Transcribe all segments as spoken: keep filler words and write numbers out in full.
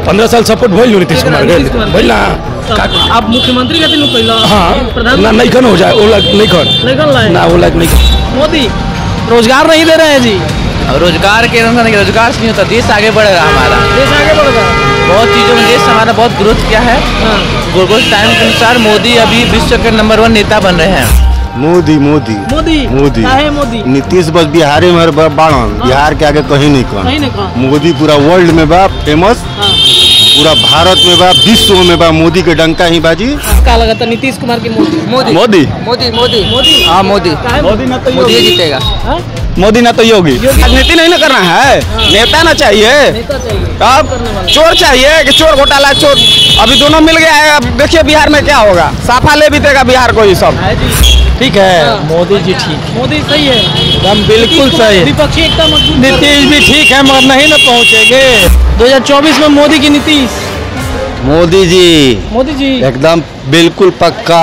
पंद्रह साल सपोर्ट भइल नीतीश कुमार भइल ना। आप मुख्यमंत्री के दिन पहला हाँ ना नहीं खन हो जाए वो लग नहीं खन नहीं कर रहा है ना वो लग नहीं खन। मोदी रोजगार नहीं दे रहे हैं जी। रोजगार के रोजगार से नहीं होता, देश आगे बढ़ेगा हमारा, देश आगे बढ़ेगा। बहुत चीज़ों में देश हमारा बहुत ग्रोथ किया है। ग्लोबल टाइम के अनुसार मोदी अभी विश्व के नंबर वन नेता बन रहे हैं। मोदी मोदी मोदी मोदी है मोदी। नीतीश बस बिहारी में बाड़न, बिहार के आगे कहीं नहीं कहीं नहीं कौन। मोदी पूरा वर्ल्ड में बा फेमस, पूरा भारत में बा, विश्व में बा, मोदी के डंका ही बाजी। क्या लगा था नीतीश कुमार की मोदी मोदी मोदी मोदी मोदी मोदी हाँ मोदी मोदी ना तो मोदी जीतेगा। मोदी ना तो योगी। राजनीति नहीं ना करना है, नेता ना चाहिए। नेता चाहिए। अब चोर चाहिए कि चोर घोटाला चोर अभी दोनों मिल गया है। अब देखिए बिहार में क्या होगा, साफा ले भी देगा बिहार को ये सब। ठीक है मोदी जी ठीक, मोदी सही है एकदम बिल्कुल सही। विपक्षी एकता मजबूत। नीतीश भी ठीक है मगर नहीं ना पहुँचेंगे। दो हजार चौबीस में मोदी की नीतीश। मोदी जी मोदी जी एकदम बिल्कुल पक्का,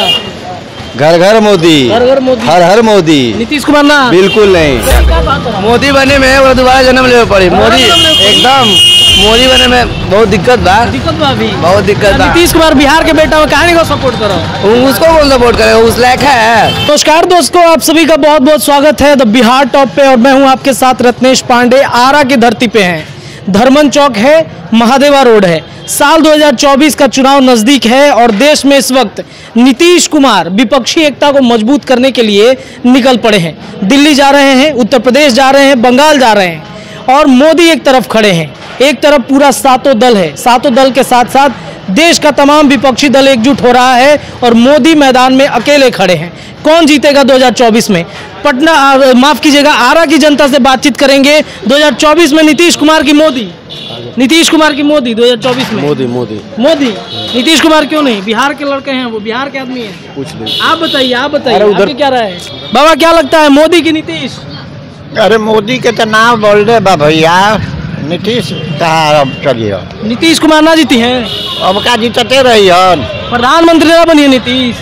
घर घर मोदी, घर घर मोदी, हर हर मोदी। नीतीश कुमार ना बिल्कुल नहीं। क्या बात है? मोदी बने में वो दोबारा जन्म ले पड़ी। मोदी एकदम मोदी बने में बहुत दिक्कत बा, दिक्कत बा अभी बहुत दिक्कत बा। नीतीश कुमार बिहार के बेटा में कहानी को सपोर्ट करो, उसको कौन सपोर्ट करे, उस लायक है। नमस्कार दोस्तों, आप सभी का बहुत बहुत स्वागत है द बिहार टॉप पे। और मैं हूं आपके साथ रत्नेश पांडे। आरा की धरती पे हैं, धर्मन चौक है, महादेवा रोड है। साल दो हज़ार चौबीस का चुनाव नजदीक है और देश में इस वक्त नीतीश कुमार विपक्षी एकता को मजबूत करने के लिए निकल पड़े हैं। दिल्ली जा रहे हैं, उत्तर प्रदेश जा रहे हैं, बंगाल जा रहे हैं और मोदी एक तरफ खड़े हैं। एक तरफ पूरा सातों दल है, सातों दल के साथ साथ देश का तमाम विपक्षी दल एकजुट हो रहा है और मोदी मैदान में अकेले खड़े हैं। कौन जीतेगा दो हज़ार चौबीस में? पटना माफ कीजिएगा आरा की जनता से बातचीत करेंगे। दो हज़ार चौबीस में नीतीश कुमार की मोदी, नीतीश कुमार की मोदी दो हज़ार चौबीस में। मोदी मोदी मोदी नीतीश कुमार क्यों नहीं? बिहार के लड़के हैं, वो बिहार के आदमी हैं। कुछ नहीं। आप बताइए, आप बताइए उधर आपकी क्या राय है? बाबा क्या लगता है, मोदी की नीतीश? अरे मोदी के तो नाम बोल दे बा भैया, नीतीश कहाँ अब चलिए। नीतीश कुमार ना जीती हैं, अब का जीतते रही हन, प्रधानमंत्री ना बनिए नीतीश।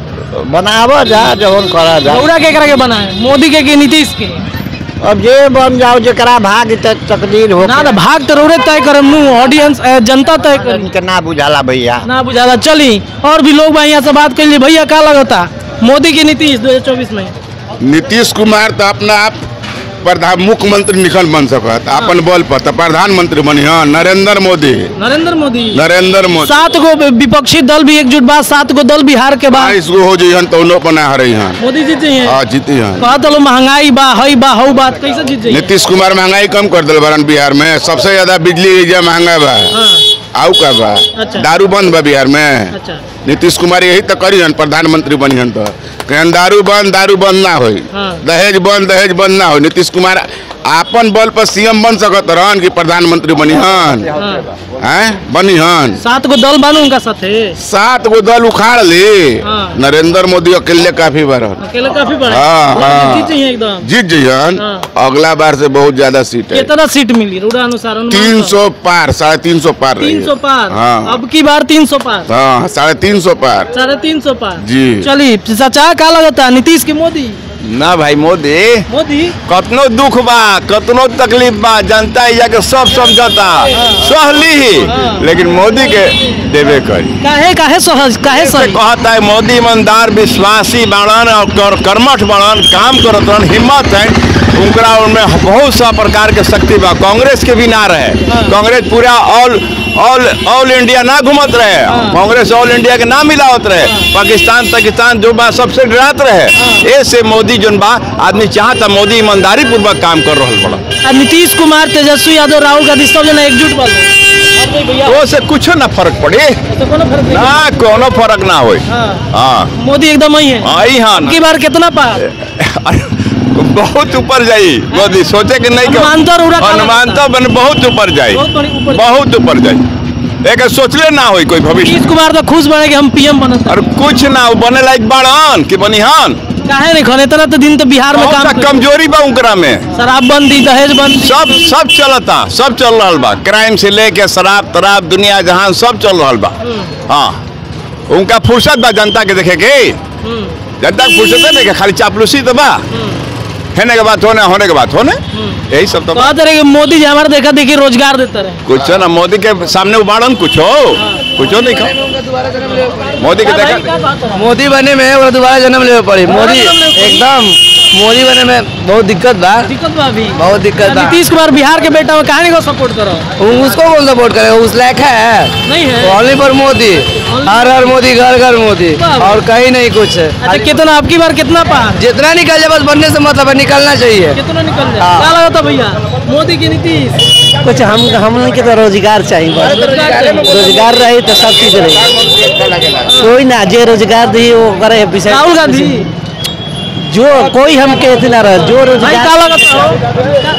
बनावो जा जवन करा जा। दौरा के करा के बना है, मोदी के कि नीतीश के? अब जे बन जाओ जरा भाग तक तकदीर हो ना तो भाग तो रोरे तय करम नु, ऑडियंस जनता तय करी। के ना बुझाला भैया, ना बुझाला। चली और भी लोग यहाँ से बात कर लिए। भैया क्या लगता मोदी की नीतीश दो हजार चौबीस में? नीतीश कुमार तो अपना आप प्रधान मुख्यमंत्री निकल बन सकत, अपन बल पर तो प्रधानमंत्री बनी। हाँ नरेंद्र मोदी, नरेंद्र मोदी नरेंद्र मोदी। सात गो विपक्षी दल भी एकजुट बा, सात गो दल बिहार के बाद बाईस गो हो जाइए तो उन्हों बना रही हैं। मोदी जीत जाइए। हाँ जीती हैं। कहा तो महंगाई बा, हई बा, हऊ बात कैसे जीत जाइए? नीतीश कुमार महंगाई कम कर दिल बरन बिहार में। सबसे ज्यादा बिजली महंगा बा। आउ का बा, अच्छा। दारू बंद बा बिहार में। अच्छा। नीतीश कुमार यही तो करी हन, प्रधानमंत्री बनी हन तो कहन दारू बंद, दारू बंद ना हो, दहेज बंद, दहेज बंद ना हो। नीतीश कुमार आपन बल पर सीएम बन सकत रहन कि प्रधानमंत्री बनी हन, हैं बनी हन। सात गो दल बानू उनका साथे, सात गो दल उखाड़ ली। नरेंद्र मोदी अकेले काफी बरन, अकेले काफी बड़ा। हाँ हाँ जीत जाइए एकदम, जीत जाइए। अगला बार से बहुत ज्यादा सीट है। कितना सीट मिली रूढ़ा अनुसार? तीन सौ पार, साढ़े तीन सौ पार। तीन सौ पार। हाँ। अब की बार तीन सौ पार। हाँ साढ़े तीन सौ पार, साढ़े तीन सौ पार जी। चलिए चाचा क्या लगता है, नीतीश की मोदी? ना भाई मोदी, मोदी कतनो दुख बा, कतनो तकलीफ बा, जनता या के सब समझता सहली ही, लेकिन मोदी के देवे करी। काहे काहे सहज काहे सही कहता है मोदी ईमानदार, विश्वासी बाड़न और कर्मठ बाड़न, काम करत रहन, हिम्मत है उनका, उनमें बहुत सा प्रकार के शक्ति बा। कांग्रेस के भी ना रहे, कांग्रेस पूरा ऑल ऑल ऑल इंडिया ना घूमत रहे, कांग्रेस ऑल इंडिया के ना मिलावत रहे, पाकिस्तान पाकिस्तान जो बा सबसे डरात रहे। ऐसे मोदी जोन बा आदमी चाहता मोदी ईमानदारी पूर्वक काम कर रहा बड़ा। नीतीश कुमार, तेजस्वी यादव, राहुल गांधी सब जना एकजुट बा, तो से कुछ ना फर्क पड़े ना, कोनो फर्क ना हो। हाँ मोदी एकदम ही है। आई हाँ की बार कितना पार? बहुत ऊपर जाई मोदी, सोचे कि नहीं अनुमान तो बन बहुत ऊपर जाई, बहुत ऊपर जाई। एक सोचले ना हो कोई भविष्य। नीतीश कुमार तो खुश बने कि हम पीएम बनत, और कुछ ना बने लायक बाड़न कि बनिहान। काहे नहीं खने तरह तो दिन तो बिहार में काम कमजोरी बा उनकरा में, शराबबंदी, दहेजबंदी, सब सब चलता, सब चल रहा बा। क्राइम से लेके शराब तराब दुनिया जहान सब चल रहा बा। हाँ उनका फुर्सत बा जनता के देखे के, जनता के फुर्सत नहीं, खाली चापलूसी तो बा। कहने के बात होने होने के बात होने यही सब तो बात है कि मोदी जी हमारे देखा देखी रोजगार देते रहे। कुछ ना मोदी के सामने उबाड़न कुछ हो कुछ हो नहीं खा मोदी के देखा मोदी बने में वो दोबारा जन्म ले पड़ी। मोदी एकदम मोदी बने में बहुत दिक्कत बा दिक्कत बा अभी बहुत दिक्कत बा। नीतीश कुमार बिहार के बेटा हो, कहानी को सपोर्ट करो। उसको कौन सपोर्ट करे, उस लायक है नहीं है ओनली पर मोदी, हर हर मोदी, घर घर मोदी, और कहीं नहीं कुछ है। अच्छा कितना आपकी बार कितना पार जितना निकल जाए बस बनने से मतलब है, निकलना चाहिए। कितना निकल जाए क्या लगा था भैया मोदी की नीतीश? कुछ हम हम के तो रोजगार चाहिए, रोजगार रही तो सब चीज रही। कोई ना जे रोजगार दी वो करे विषय। राहुल गांधी जो कोई हम कहते ना रहे जो भाई रोजगार। क्या लगा था?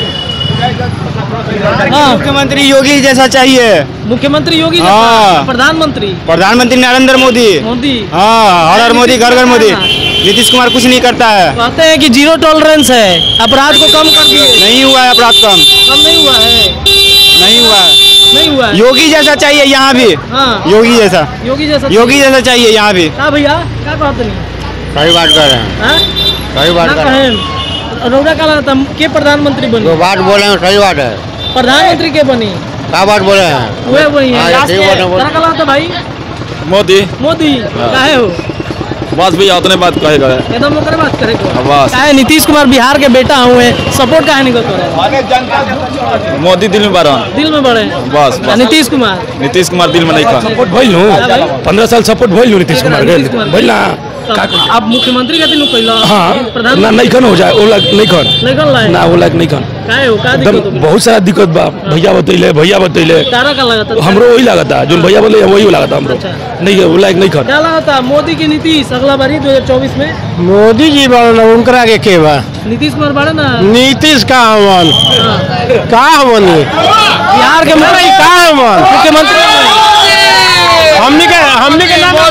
हाँ मुख्यमंत्री योगी जैसा चाहिए। मुख्यमंत्री योगी जैसा? हाँ। प्रधानमंत्री प्रधानमंत्री नरेंद्र मोदी। मोदी हाँ, हर हर मोदी, घर घर मोदी। हाँ। नीतीश कुमार कुछ नहीं करता है। कहते हैं कि जीरो टॉलरेंस है, अपराध को कम कर दिए। नहीं हुआ है अपराध कम, कम नहीं हुआ है, नहीं हुआ है। नहीं हुआ है। योगी जैसा चाहिए यहाँ भी। हाँ योगी जैसा, योगी जैसा योगी जैसा चाहिए यहाँ भी। क्या भैया क्या बात नहीं सही बात कर रहे हैं, हाँ? सही ना कहें रौदा का लगा था के प्रधानमंत्री बनी? बात बोले हैं सही बात है। प्रधानमंत्री के बनी क्या बात बोले हैं? वे वही है। हाँ, सही बात है, बोल- क्या लगा था भाई? मोदी मोदी काहे हो? बस भैया उतने बात कहेगा। एकदम ओकरे बात करेगा। बस काहे नीतीश कुमार बिहार के बेटा हुए, सपोर्ट काहे नहीं करते? मोदी दिल में बारह दिल में बड़े बस आ, नीतीश कुमार नीतीश कुमार दिल में नहीं खा सपोर्ट भइल पंद्रह साल सपोर्ट भइल नीतीश कुमार नीतीश कुमार भइल ना आप मुख्यमंत्री के दिन कहला हाँ ना प्रधानमंत्री नहीं खन हो जाए वो लायक नहीं खन नहीं कर रहा ना है वो लायक नहीं खन काहे हो का एकदम दिक्कत हो? बहुत सारा दिक्कत बा भैया बतैले भैया बतैले तारा का लगा था? हमरो वही लगा था जो भैया बोले वही लगा था हमरो अच्छा। नहीं वो लायक नहीं खन क्या लगा था मोदी की नीतीश अगला बारी दो हजार चौबीस में? मोदी जी बोलो उनकरा के के बा नीतीश कुमार बाड़े ना नीतीश का हमन हाँ। का हमन बिहार के मुख्य- का हमन मुख्यमंत्री हमनी के हमनी के नाम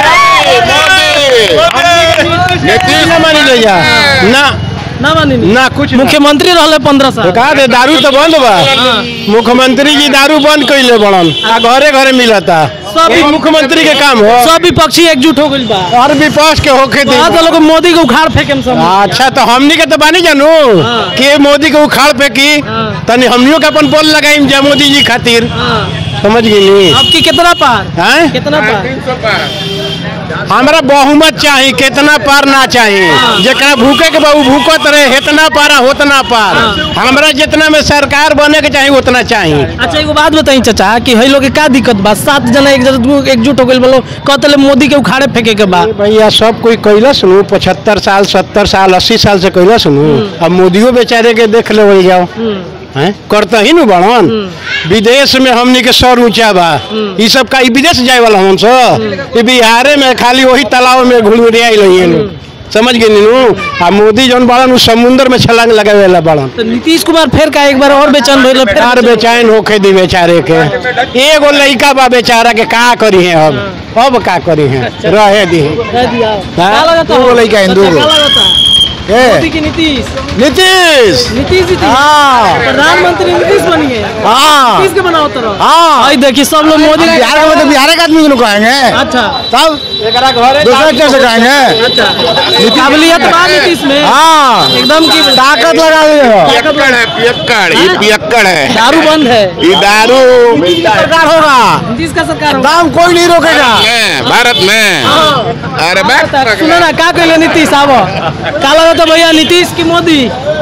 नीतीश ना मानी ले जा ना ना मानी नहीं। ना कुछ मुख्यमंत्री रहले पंद्रह साल का दे दारू तो बंद बा। हाँ। मुख्यमंत्री जी दारू बंद कैले बड़न आ घरे घरे मिलता। सब ई मुख्यमंत्री के काम हो। सब विपक्षी एकजुट हो गइल बा। और विपक्ष के होके दी। आज लोग मोदी को उखाड़ फेंके हम सब। अच्छा तो हमनी के तो बानी जानू हाँ। के मोदी के उखाड़ फेंकी हाँ। तनी हमनियों के अपन बोल लगाई जा मोदी जी खातिर। हाँ। समझ गई आपकी कितना पार हैं? कितना पार? हमरा बहुमत चाहिए, कितना पार ना चाहिए। हाँ। जरा भूखे के बाबू भूखत रहे इतना पारा होतना पार। हाँ। हमरा जितना में सरकार बने के चाहिए उतना चाहिए। अच्छा एगो बात बताई चाचा कि हई लोग के का दिक्कत बा? सात जना एक जगह एकजुट हो गइल बोलो कहतले मोदी के उखाड़े फेंके के बा। भैया सब कोई कैला सुनू पचहत्तर साल सत्तर साल अस्सी साल से कैला सुनू। अब मोदियो बेचारे के देख ले वही जाओ हैं करता ही नु बड़न। विदेश में हमनी के सर ऊंचा बा। ई सब का ई विदेश जाए वाला हम सब ई बिहारे में खाली वही तालाब में घुलमुरिया ही समझ गए नीनू। आ मोदी जौन बड़न उ समुद्र में छलांग लगावे वाला बड़न। तो नीतीश कुमार फिर का एक बार और बेचैन भइल फिर यार बेचैन होके दी बेचारे के। एगो लड़का बा बेचारा के का करी है अब अब का करी है रहे दी। कह दिया हाँ? क्या लगा था? दू गो लइका है, दू अच्छा, गो। क्या लगा था? ए मोदी की नीतीश नीतीश नीतीश जी थी। हाँ प्रधानमंत्री नीतीश बनी है। हाँ नीतीश के बनाओ तरह हाँ भाई देखिए सब लोग मोदी के- बिहार के मतलब बिहार के आदमी को कहेंगे अच्छा तब दूसरा कैसे कहेंगे। अच्छा काबिलियत बा नीतीश में हाँ एकदम की ताकत लगा दी हो। पियक्कड़ है पियक्कड़ ये पियक्कड़ है दारू बंद है। ये दारू सरकार होगा नीतीश का सरकार होगा। दाम कोई नहीं रोकेगा। में भारत में अरे बैठ सुनो ना क्या कहले नीतीश आबो का लगा था भैया नीतीश की मोदी?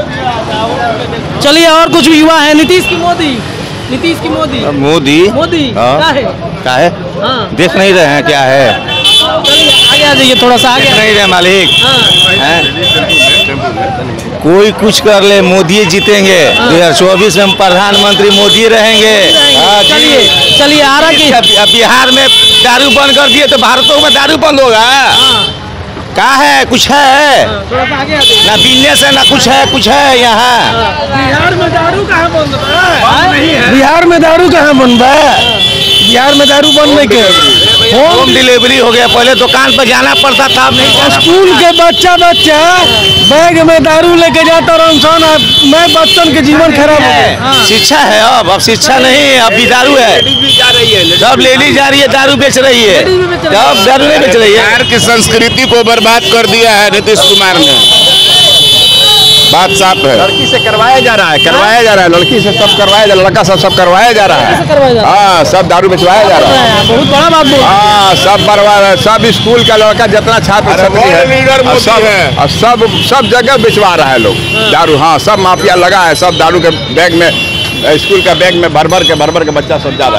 चलिए और कुछ युवा है नीतीश की मोदी नीतीश की मोदी मोदी मोदी हाँ। क्या है? क्या है हाँ देख नहीं रहे हैं क्या है चलिए आगे आ जाइए थोड़ा सा आगे देख नहीं रहे मालिक हाँ हैं? कोई कुछ कर ले मोदी जीतेंगे दो हजार चौबीस में प्रधानमंत्री मोदी रहेंगे। हाँ जी। चलिए चलिए आ रहा की अब अब बिहार में दारू बंद कर दिए तो भारतों में दारू बंद होगा। हाँ क्या है कुछ है हाँ, थोड़ा सा आगे आ जाइए। ना बिजनेस है ना कुछ है कुछ है यहाँ। बिहार में दारू कहाँ बंद है? बिहार में दारू कहाँ बन बा? बिहार में दारू बंद नहीं के होम डिलीवरी हो गया, पहले दुकान पर जाना पड़ता था अब नहीं जाना स्कूल के बच्चा बच्चा बैग में दारू लेके जाता रंसन। मैं बच्चन के जीवन खराब हो गया। है। शिक्षा है अब अब शिक्षा नहीं अब भी दारू है। सब लेडी जा रही है दारू बेच रही है। अब दारू नहीं बेच रही है। बिहार की संस्कृति को बर्बाद कर दिया है नीतीश कुमार ने। बात साफ है। लड़की से करवाया जा रहा है, करवाया जा रहा है, लड़की से सब करवाया जा रहा है, लड़का सब सब करवाया जा रहा कैसे है। करवाया जा रहा है? हाँ, सब दारू बेचवाया जा रहा है। बहुत बड़ा बात बोल हाँ, सब बरवा रहा है, सब स्कूल का लड़का जितना छात्र अरे छात्री वर्ल्ड लीडर है, और मोदी सब है। और सब सब जगह बेचवा रहा है लोग दारू। हाँ, सब माफिया लगा है, सब दारू के बैग में, स्कूल का बैग में भर भर के भर भर के बच्चा सब जा रहा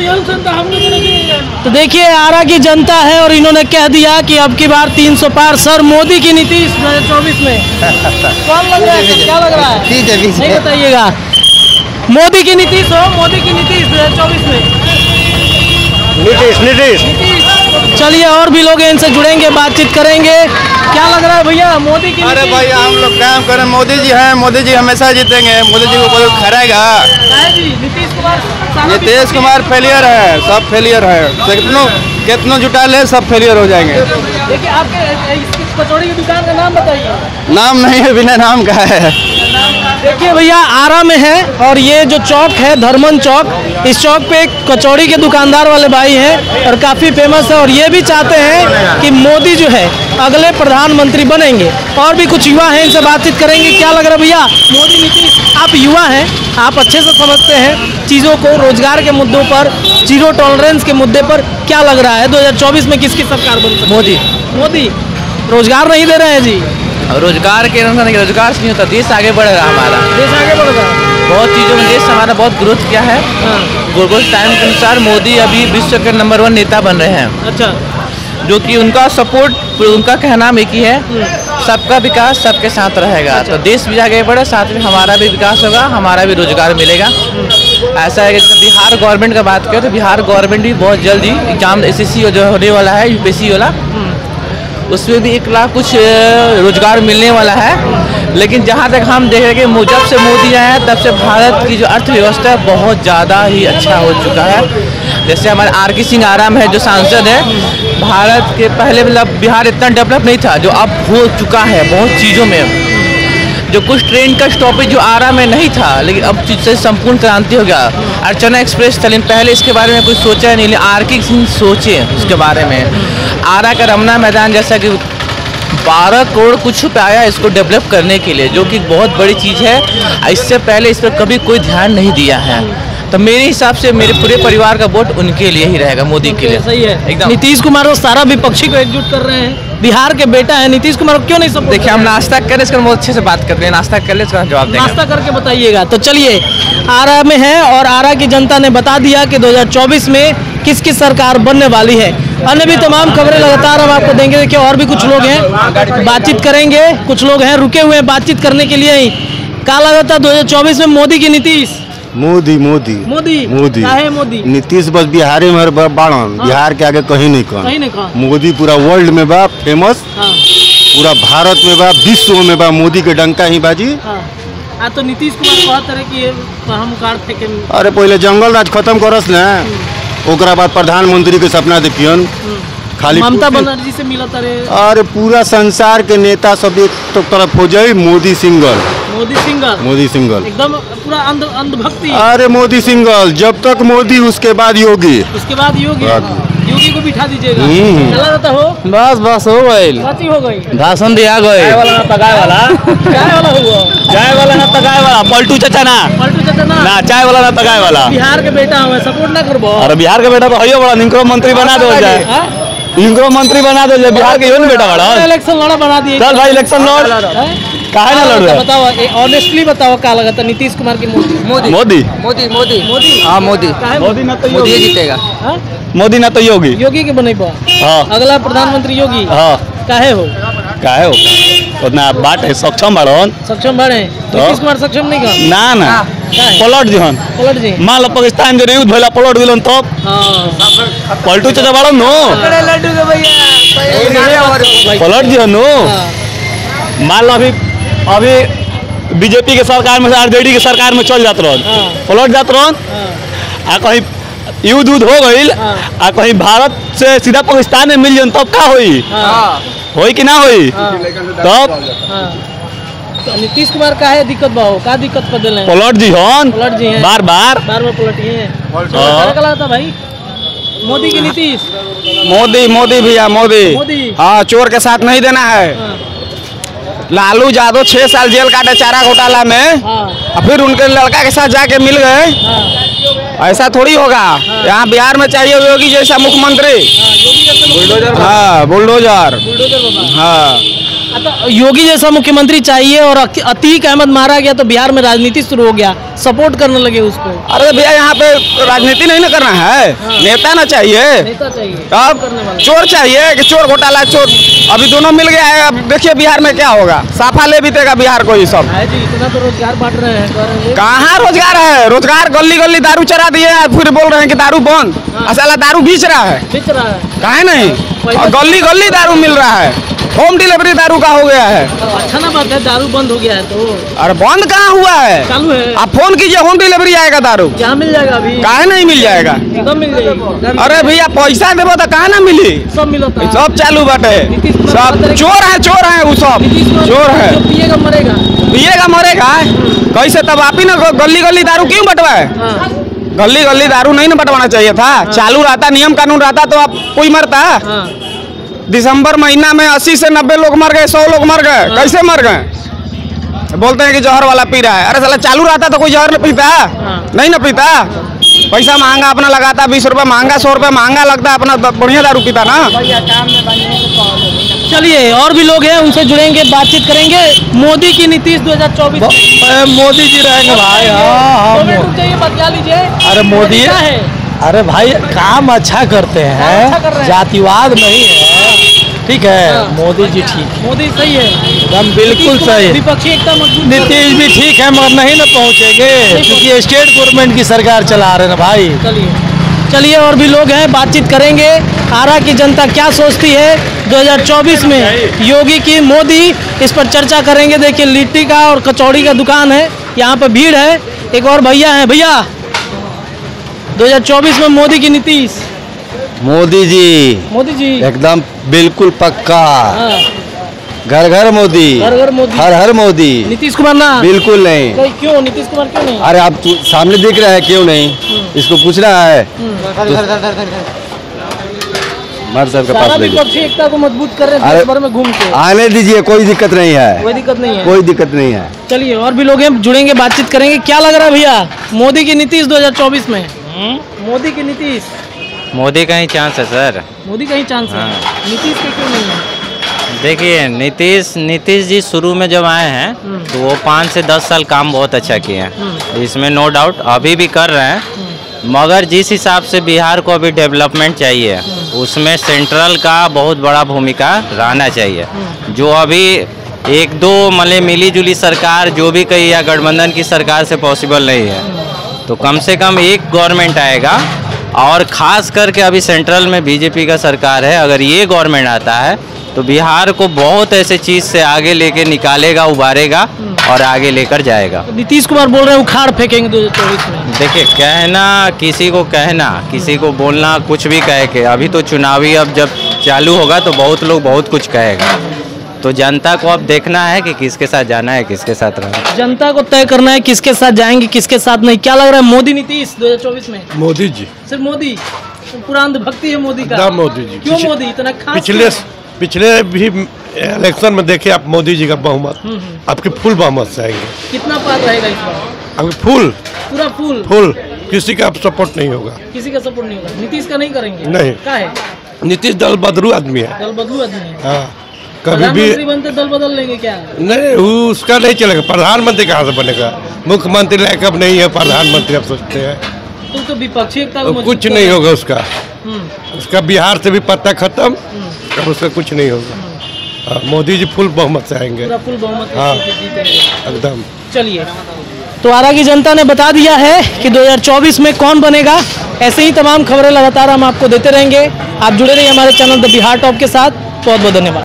है। तो देखिए आरा की जनता है और इन्होंने कह दिया कि अब की बार तीन सौ पार सर मोदी की नीतीश दो हजार चौबीस में। कौन लग रहा है सर, क्या लग रहा है? नहीं बताइएगा। मोदी की नीतीश हो, मोदी की नीतीश दो हजार चौबीस में। नीतीश नीतीश चलिए और भी लोग हैं, इनसे जुड़ेंगे, बातचीत करेंगे। क्या लग रहा है भैया मोदी की अरे नीतीश? भाई हम लोग काम करें, मोदी जी हैं, मोदी जी हमेशा जीतेंगे, मोदी जी को कोई खराएगा? काहे जी? नीतीश कुमार सारा नीतीश कुमार फेलियर है, सब फेलियर है, कितनों कितनों जुटा ले सब फेलियर हो जाएंगे। देखिए आपके इस कचौड़ी की दुकान का नाम बताइए। नाम नहीं है, बिना नाम का है। देखिए भैया आरा में है और ये जो चौक है धर्मन चौक, इस चौक पे एक कचौड़ी के दुकानदार वाले भाई हैं और काफ़ी फेमस है और ये भी चाहते हैं कि मोदी जो है अगले प्रधानमंत्री बनेंगे। और भी कुछ युवा हैं, इनसे बातचीत करेंगे। क्या लग रहा है भैया मोदी नीतीश? आप युवा हैं, आप अच्छे से समझते हैं चीज़ों को, रोजगार के मुद्दों पर, जीरो टॉलरेंस के मुद्दे पर क्या लग रहा है दो हजार चौबीस में किसकी सरकार बन सकती है? मोदी। मोदी रोजगार नहीं दे रहे हैं जी, और रोजगार के अनुसार नहीं, रोजगार से नहीं होता, देश आगे बढ़ रहा है हमारा। देश आगे बढ़ रहा है। बहुत चीज़ों में देश हमारा बहुत ग्रोथ किया है। ग्लोबल टाइम के अनुसार मोदी अभी विश्व के नंबर वन नेता बन रहे हैं, अच्छा, जो कि उनका सपोर्ट, उनका कहना एक ही है, सबका विकास सबके साथ रहेगा। तो देश भी आगे बढ़े, साथ में हमारा भी विकास होगा, हमारा भी रोजगार मिलेगा। ऐसा है कि जैसे बिहार गवर्नमेंट का बात करें तो बिहार गवर्नमेंट भी बहुत जल्दी एग्जाम एस एस सी जो होने वाला है, यू पी एस सी वाला, उसमें भी एक लाख कुछ रोजगार मिलने वाला है। लेकिन जहाँ तक हम देख रहे हैं कि जब से मोदी आए हैं तब से भारत की जो अर्थव्यवस्था है बहुत ज़्यादा ही अच्छा हो चुका है। जैसे हमारे आर के सिंह आराम है जो सांसद है, भारत के पहले मतलब बिहार इतना डेवलप नहीं था जो अब हो चुका है बहुत चीज़ों में। जो कुछ ट्रेन का स्टॉपेज जो आरा में नहीं था, लेकिन अब से संपूर्ण क्रांति हो गया। अर्चना एक्सप्रेस था, लेकिन पहले इसके बारे में कुछ सोचा नहीं, लेकिन आर के सिंह सोचे उसके बारे में। आरा का रमना मैदान जैसा कि बारह करोड़ कुछ रुपये आया इसको डेवलप करने के लिए, जो कि बहुत बड़ी चीज़ है। इससे पहले इस पर कभी कोई ध्यान नहीं दिया है। तो मेरे हिसाब से मेरे पूरे परिवार का वोट उनके लिए ही रहेगा, मोदी के लिए। सही है एकदम। नीतीश कुमार और सारा विपक्षी को एकजुट कर रहे हैं, बिहार के बेटा है नीतीश कुमार को क्यों नहीं सब? देखिए हम नाश्ता करें, इसका बहुत अच्छे से बात करते हैं, नाश्ता कर ले इसका जवाब देंगे। नाश्ता करके बताइएगा। तो चलिए आरा में है और आरा की जनता ने बता दिया कि दो हजार चौबीस में किसकी सरकार बनने वाली है। अन्य भी तमाम खबरें लगातार हम आपको देंगे। देखिए और भी कुछ लोग हैं, बातचीत करेंगे। कुछ लोग हैं रुके हुए हैं बातचीत करने के लिए ही। क्या लगा था दो हजार चौबीस में मोदी की नीतीश? मोदी मोदी मोदी मोदी काहे मोदी? नीतीश बस बिहारी में बा- बाड़न, बिहार के आगे कहीं नहीं कहीं कौन। नहीं कहा। मोदी पूरा वर्ल्ड में बा फेमस, हाँ पूरा भारत में बा, विश्व में बा, मोदी के डंका ही बाजी। हाँ। आ तो नीतीश कुमार कहत रहे कि ये हम कार फेंके। अरे पहले जंगल राज खत्म करस न, ओकरा बाद प्रधानमंत्री के सपना देखियन। खाली ममता कुर्सी- बनर्जी से मिला तारे। अरे पूरा संसार के नेता सब एक तो तरफ हो जाए, Modi single, Modi single Modi single. एकदम पूरा अंध अंधभक्ति। अरे मोदी सिंगल, जब तक मोदी उसके बाद योगी। उसके बाद योगी बाद- योगी को बिठा दीजिएगा। हम्म। चला रहता हो बस बस हो गई, साची हो गई। भाषण दिया गए। काय वाला हुआ? चाय वाला ना तगाय वाला, पलटू चाचा ना पलटू चाचा ना ना, चाय वाला ना तगाय वाला। बिहार के बेटा हमें सपोर्ट ना करबो। अरे बिहार के बेटा तो है बड़ा, इनको मंत्री बना दो जाए, हाँ? इनको मंत्री बना दो जाए, बिहार के योन बेटा बड़ा। इलेक्शन लड़ा बना दिए। चल भाई इलेक्शन लड़, काहे ना लड़ रहे? बताओ ऑनेस्टली बताओ क्या लगा था नीतीश कुमार की मोदी? मोदी मोदी मोदी मोदी मोदी हाँ मोदी काहे मोदी ना तो मोदी जीतेगा, हाँ? मोदी ना तो योगी। योगी के बने पा हाँ अगला प्रधानमंत्री योगी हाँ काहे हो? काहे हो उतना बात है, सक्षम बड़न सक्षम बड़े नीतीश कुमार सक्षम नहीं का? ना ना काहे? पलट जहन पलट जी। मान लो पाकिस्तान जो युद्ध भइला पलट गेलन तब हाँ पलटू चाचा बड़न नो, लड्डू के भैया पलट जहन नो। मान लो अभी अभी बीजेपी के सरकार में से आरजेडी के सरकार में चल जात रहन, हाँ। पलट जात रहन, आ कहीं युद्ध उद्ध हो गई, हाँ। आ कहीं भारत से सीधा पाकिस्तान में मिल जन तब का होई? होई कि ना होई? तब तो नीतीश कुमार का है दिक्कत बाहो का दिक्कत कर दिले? पलट जी हन पलट जी हैं बार बार। बार बार पलटिए हैं। हाँ। क्या लगा था भाई मोदी की नीतीश? मोदी मोदी भैया मोदी मोदी हाँ, चोर के साथ नहीं देना है। हाँ। लालू यादव छह साल जेल काटे चारा घोटाला में, हाँ, और फिर उनके लड़का के साथ जाके मिल गए। हाँ, ऐसा थोड़ी होगा। यहाँ बिहार में चाहिए योगी जैसा मुख्यमंत्री। योगी जैसा बुलडोजर, हाँ बुलडोजर, बुलडोजर बाबा। हाँ। तो योगी जैसा मुख्यमंत्री चाहिए और अति- अतीक अहमद मारा गया तो बिहार में राजनीति शुरू हो गया, सपोर्ट करने लगे उसको। अरे भैया यहाँ पे राजनीति नहीं ना करना है, नेता ना चाहिए। नेता चाहिए अब करने वाला। चोर चाहिए कि चोर घोटाला चोर, अभी दोनों मिल गया है। अब देखिए बिहार में क्या होगा, साफा ले बीतेगा बिहार को ये सब। है जी, इतना तो रोजगार बांट रहे हैं, कह रहे हैं। कहाँ रोजगार है? रोजगार गली गली दारू चरा दिए हैं, फिर बोल रहे हैं कि दारू बंद। असल दारू बेच रहा है, बेच रहा है। काहे नहीं? और गली गली दारू मिल रहा है, होम डिलीवरी दारू का हो गया है। अच्छा ना बात है, दारू बंद हो गया है तो अरे बंद कहाँ हुआ है? चालू है। आप फोन कीजिए, होम डिलीवरी आएगा दारू। क्या मिल जाएगा अभी? काहे नहीं मिल जाएगा? कब मिल जाएगी? अरे भैया पैसा देबो तो कहाँ ना मिली? सब मिलता है। सब चालू बाटे, नीतीश कुमार सब बात करें- चोर है, चोर है, वो सब नीतीश कुमार चोर है। जो पिएगा मरेगा। पिएगा मरेगा कैसे? तब आप ही ना गली गली दारू क्यों बंटवाए? हाँ, गली गली दारू नहीं ना बंटवाना चाहिए था। चालू रहता, नियम कानून रहता तो आप कोई मरता। हाँ, दिसंबर महीना में अस्सी से नब्बे लोग मर गए, सौ लोग मर गए। कैसे मर गए? बोलते हैं कि जहर वाला पी रहा है। अरे साला चालू रहता तो कोई जहर नहीं पीता, नहीं ना पीता। पैसा महंगा अपना लगाता, बीस रुपए महंगा, सौ रुपए महंगा लगता, अपना बढ़िया दारू पीता ना। चलिए और भी लोग हैं, उनसे जुड़ेंगे, बातचीत करेंगे। मोदी की नीतीश दो हज़ार चौबीस मोदी जी रहेंगे भाई। हाँ दो मिनट रुक जाइए, बतला लीजिए। अरे मोदी क्या है? अरे भाई काम अच्छा करते अच्छा कर रहे हैं, हैं। जातिवाद नहीं है, ठीक है। मोदी जी ठीक है, मोदी सही है, एकदम बिल्कुल नीतीश कुमार सही। विपक्षी एकता मजबूत। नीतीश भी ठीक है मगर नहीं ना पहुंचेंगे, क्योंकि स्टेट गवर्नमेंट की सरकार चला रहे ना भाई। चलिए चलिए और भी लोग हैं, बातचीत करेंगे। आरा की जनता क्या सोचती है दो हज़ार चौबीस में योगी की मोदी, इस पर चर्चा करेंगे। देखिए लिट्टी का और कचौड़ी का दुकान है, यहाँ पर भीड़ है। एक और भैया हैं। भैया दो हज़ार चौबीस में मोदी की नीतीश। मोदी जी मोदी जी एकदम बिल्कुल पक्का, हाँ, घर घर मोदी, घर घर मोदी। हर हर मोदी। नीतीश कुमार ना? बिल्कुल नहीं। तो क्यों नीतीश कुमार क्यों नहीं? अरे आप तु- सामने दिख रहा है, क्यों नहीं? इसको पूछना है मर साहब के सारा पास ले जाओ। विपक्षी एकता को मजबूत कर रहे हैं अरे- देश भर में घूम के। आने दीजिए, कोई दिक्कत नहीं है, कोई दिक्कत नहीं है। कोई दिक्कत नहीं है। चलिए और भी लोग हैं, जुड़ेंगे, बातचीत करेंगे। क्या लग रहा है भैया मोदी की नीतीश दो हज़ार चौबीस में? मोदी की नीतीश, मोदी का ही चांस है सर। मोदी का ही चांस है, नीतीश के क्यों नहीं है? देखिए नीतीश नीतीश जी शुरू में जब आए हैं तो वो पाँच से दस साल काम बहुत अच्छा किए हैं, इसमें नो डाउट, अभी भी कर रहे हैं। मगर जिस हिसाब से बिहार को अभी डेवलपमेंट चाहिए, उसमें सेंट्रल का बहुत बड़ा भूमिका रहना चाहिए। जो अभी एक दो मतलब मिली जुली सरकार जो भी कही या गठबंधन की सरकार से पॉसिबल नहीं है, तो कम से कम एक गवर्नमेंट आएगा। और ख़ास करके अभी सेंट्रल में बीजेपी का सरकार है, अगर ये गवर्नमेंट आता है तो बिहार को बहुत ऐसे चीज़ से आगे लेके निकालेगा, उबारेगा और आगे लेकर जाएगा। तो नीतीश कुमार बोल रहे हैं उखाड़ फेंकेंगे दो हज़ार चौबीस में। देखिए कहना किसी को कहना, किसी को बोलना, कुछ भी कह के, अभी तो चुनावी अब जब चालू होगा तो बहुत लोग बहुत कुछ कहेगा। तो जनता को अब देखना है कि किसके साथ जाना है, किसके साथ रहना है। जनता को तय करना है किसके साथ जाएंगे, किसके साथ नहीं। क्या लग रहा है मोदी नीतीश दो हज़ार चौबीस में? मोदी जी, सिर्फ मोदी? तो पूरा अंधभक्ति है मोदी का? एकदम मोदी जी। क्यों पिछ- मोदी इतना खास? पिछले पिछले भी इलेक्शन में देखे आप मोदी जी का बहुमत, आपके फुल बहुमत से आएंगे, कितना पार रहेगा इस बार? आपके फुल पूरा फुल? फुल, किसी का सपोर्ट नहीं होगा। किसी का सपोर्ट नहीं होगा, नीतीश का नहीं करेंगे? नहीं। क्या है? नीतीश दल बदलू आदमी है। दल बदलू आदमी है। हाँ, कभी प्रधानमंत्री भी बनते दल बदल लेंगे क्या? नहीं, वो उसका नहीं चलेगा। प्रधानमंत्री कहाँ से बनेगा? मुख्यमंत्री लायक अब नहीं है, प्रधानमंत्री अब सोचते हैं। तो तो विपक्षी एकता को अब मजबूत कुछ कर नहीं रहे हैं। होगा उसका, हम्म, उसका बिहार से भी पत्ता खत्म, अब उसका कुछ नहीं होगा। हाँ, मोदी जी फुल बहुमत से आएंगे पूरा फुल बहुमत के हाँ। साथ जीतेंगे। एकदम। चलिए तो आरा की जनता ने बता दिया है कि दो हज़ार चौबीस में कौन बनेगा। ऐसे ही तमाम खबरें लगातार हम आपको देते रहेंगे। आप जुड़े रहिए हमारे चैनल द बिहार टॉप के साथ। बहुत बहुत धन्यवाद।